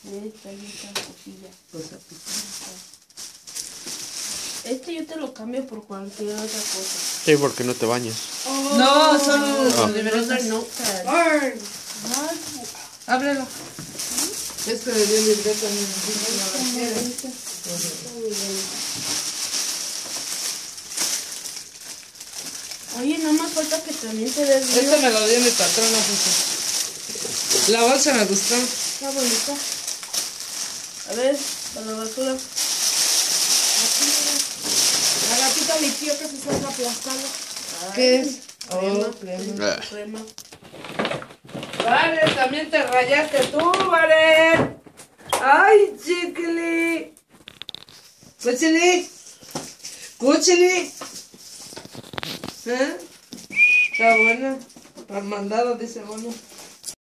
Esta y esta cosilla. Pues aquí. Este yo te lo cambio por cualquier otra cosa. Sí, porque no te bañas. Oh, No, solo de verdad no. Ábrelo. Es que le dio libreta a mi Oye, no más falta que también te des bien. Este me lo dio mi patrona, pues. La bolsa me gustó. Está bonita. A ver, para la basura. Aquí, mira. La gatita de mi tío que se está aplastando. ¿Qué es? Crema, Crema. crema. Vale, también te rayaste tú, Vale. Ay, chiquili. Cuchili. Cuchili. ¿Eh? Está bueno. Al mandado dice bueno.